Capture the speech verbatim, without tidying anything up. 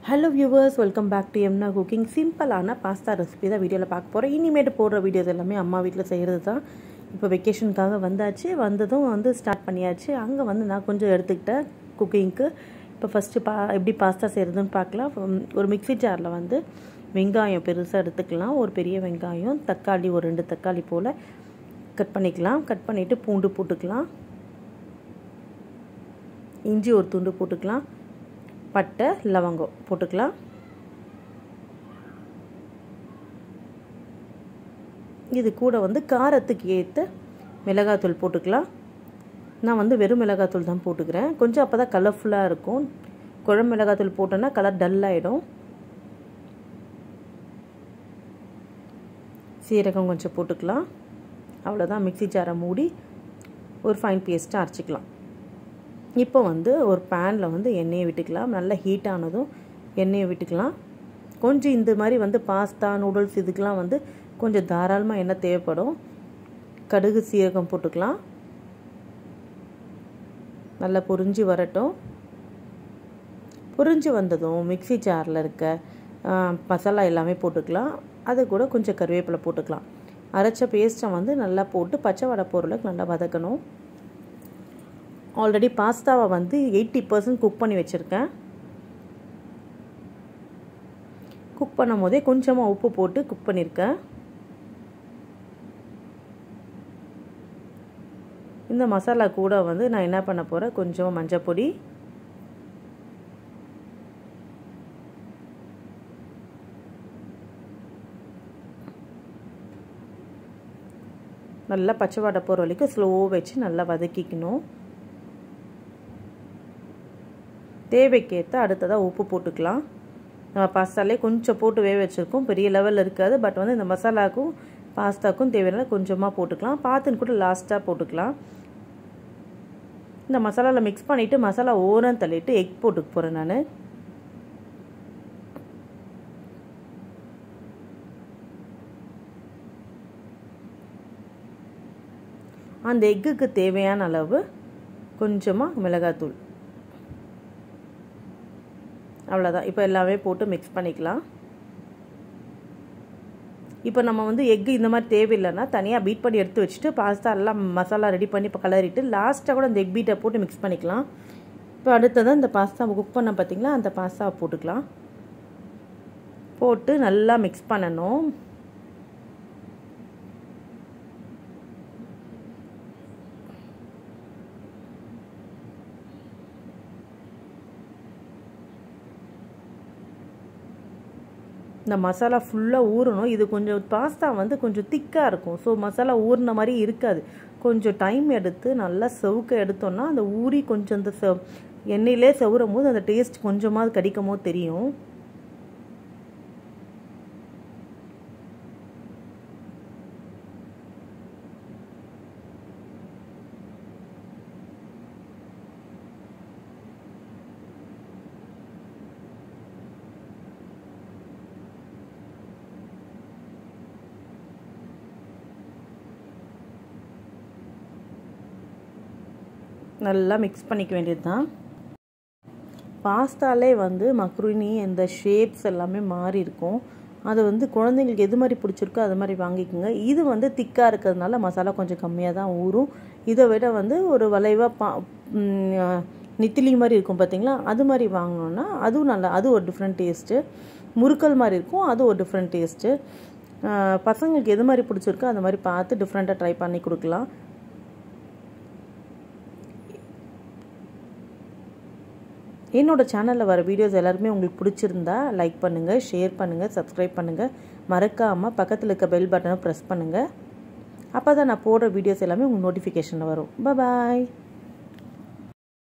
Hello viewers, welcome back to Yamna Cooking. சிம்பிளான pasta recipe தான் வீடியோவில் பார்க்க போகிறேன். இனிமேட்டு போடுற வீடியோஸ் எல்லாமே அம்மா வீட்டில் செய்கிறது தான். இப்போ வெக்கேஷனுக்காக வந்தாச்சு, வந்ததும் வந்து ஸ்டார்ட் பண்ணியாச்சு. அங்கே வந்து நான் கொஞ்சம் எடுத்துக்கிட்டேன் குக்கிங்க்கு. இப்போ ஃபஸ்ட்டு பா எப்படி பாஸ்தா செய்கிறதுன்னு பார்க்கலாம். ஒரு மிக்ஸி ஜாரில் வந்து வெங்காயம் பெருசாக எடுத்துக்கலாம். ஒரு பெரிய வெங்காயம், தக்காளி ஒரு ரெண்டு தக்காளி போல் கட் பண்ணிக்கலாம். கட் பண்ணிவிட்டு பூண்டு போட்டுக்கலாம், இஞ்சி ஒரு துண்டு போட்டுக்கலாம், பட்டை லவங்கம் போட்டுக்கலாம். இது கூட வந்து காரத்துக்கு ஏற்ற மிளகாத்தூள் போட்டுக்கலாம். நான் வந்து வெறும் மிளகாத்தூள் தான் போட்டுக்கிறேன். கொஞ்சம் அப்போ தான் கலர்ஃபுல்லாக இருக்கும். குழம்பு மிளகாத்தூள் போட்டோன்னா கலர் டல்லாகிடும். சீரகம் கொஞ்சம் போட்டுக்கலாம். அவ்வளோதான். மிக்ஸி ஜாரை மூடி ஒரு ஃபைன் பேஸ்ட்டாக அரைச்சிக்கலாம். இப்போ வந்து ஒரு பேனில் வந்து எண்ணெயை விட்டுக்கலாம். நல்லா ஹீட் ஆனதும் எண்ணெயை விட்டுக்கலாம். கொஞ்சம் இந்த மாதிரி வந்து பாஸ்தா நூடுல்ஸ் இதுக்கெலாம் வந்து கொஞ்சம் தாராளமாக எண்ணெய் தேவைப்படும். கடுகு சீரகம் போட்டுக்கலாம். நல்லா பொரிஞ்சு வரட்டும். பொரிஞ்சு வந்ததும் மிக்ஸி ஜாரில் இருக்க மசாலா எல்லாமே போட்டுக்கலாம். அது கூட கொஞ்சம் கருவேப்பிலை போட்டுக்கலாம். அரைச்ச பேஸ்ட்டை வந்து நல்லா போட்டு பச்சை வடை போகிறதுக்கு நல்லா வதக்கணும். ஆல்ரெடி பாஸ்தாவை வந்து எயிட்டி பர்சன்ட் குக் பண்ணி வச்சுருக்கேன். குக் பண்ணும் போதே கொஞ்சமாக உப்பு போட்டு குக் பண்ணியிருக்கேன். இந்த மசாலா கூட வந்து நான் என்ன பண்ண போகிறேன், கொஞ்சம் மஞ்சள் பொடி, நல்லா பச்சை வாடை போகிற வரைக்கும் ஸ்லோ வச்சு நல்லா வதக்கிக்கணும். தேவைக்கேற்ற அடுத்ததாக உப்பு போட்டுக்கலாம். நம்ம பாஸ்தாலே கொஞ்சம் போட்டு வேக வச்சுருக்கோம், பெரிய லெவலில் இருக்காது. பட் வந்து இந்த மசாலாவுக்கும் பாஸ்தாவுக்கும் தேவையான கொஞ்சமாக போட்டுக்கலாம். பார்த்துன்னு கூட லாஸ்ட்டாக போட்டுக்கலாம். இந்த மசாலாவில் மிக்ஸ் பண்ணிவிட்டு மசாலா ஓரம் தள்ளிட்டு எக் போட்டுக்க போகிறேன் நான். அந்த எக்குக்கு தேவையான அளவு கொஞ்சமாக மிளகாத்தூள், அவ்வளோதான். இப்போ எல்லாமே போட்டு மிக்ஸ் பண்ணிக்கலாம். இப்போ நம்ம வந்து எக்கு இந்த மாதிரி தேவையில்லைன்னா தனியாக பீட் பண்ணி எடுத்து வச்சுட்டு பாஸ்தா எல்லாம் மசாலா ரெடி பண்ணி இப்போ கலரிட்டு லாஸ்ட்டாக கூட இந்த எக் பீட்டை போட்டு மிக்ஸ் பண்ணிக்கலாம். இப்போ அடுத்ததான் இந்த பாஸ்தா குக் பண்ண பார்த்திங்களா, அந்த பாஸ்தாவை போட்டுக்கலாம். போட்டு நல்லா மிக்ஸ் பண்ணணும். இந்த மசாலா ஃபுல்லாக ஊறணும். இது கொஞ்சம் பாஸ்தா வந்து கொஞ்சம் திக்காக இருக்கும். ஸோ மசாலா ஊறின மாதிரி இருக்காது. கொஞ்சம் டைம் எடுத்து நல்லா செவுக்க எடுத்தோன்னா அந்த ஊறி கொஞ்சம் இந்த செவ் எண்ணெயிலே செவுறும் போது அந்த டேஸ்ட் கொஞ்சமாவது கடிக்கும் போது தெரியும். நல்லா மிக்ஸ் பண்ணிக்க வேண்டியது தான். பாஸ்தாலே வந்து மக்ருனி இந்த ஷேப்ஸ் எல்லாமே மாறி இருக்கும். அது வந்து குழந்தைங்களுக்கு எது மாதிரி பிடிச்சிருக்கோ அது மாதிரி வாங்கிக்கோங்க. இது வந்து திக்காக இருக்கிறதுனால மசாலா கொஞ்சம் கம்மியாக தான் ஊறும். இதை விட வந்து ஒரு வளைவாக பா நித்திலி மாதிரி இருக்கும் பார்த்திங்களா, அது மாதிரி வாங்கினோன்னா அதுவும் நல்லா, அது ஒரு டிஃப்ரெண்ட் டேஸ்ட்டு. முறுக்கல் மாதிரி இருக்கும், அது ஒரு டிஃப்ரெண்ட் டேஸ்ட்டு. பசங்களுக்கு எது மாதிரி பிடிச்சிருக்கோ அது மாதிரி பார்த்து டிஃப்ரெண்ட்டாக ட்ரை பண்ணி கொடுக்கலாம். என்னோடய சேனலில் வர வீடியோஸ் எல்லாருமே உங்களுக்கு பிடிச்சிருந்தா லைக் பண்ணுங்கள், ஷேர் பண்ணுங்கள், சப்ஸ்கிரைப் பண்ணுங்கள். மறக்காமல் பக்கத்தில் இருக்க பெல் பட்டனை ப்ரெஸ் பண்ணுங்கள். அப்போ தான் நான் போடுற வீடியோஸ் எல்லாமே உங்களுக்கு நோட்டிஃபிகேஷனில் வரும். பாய்.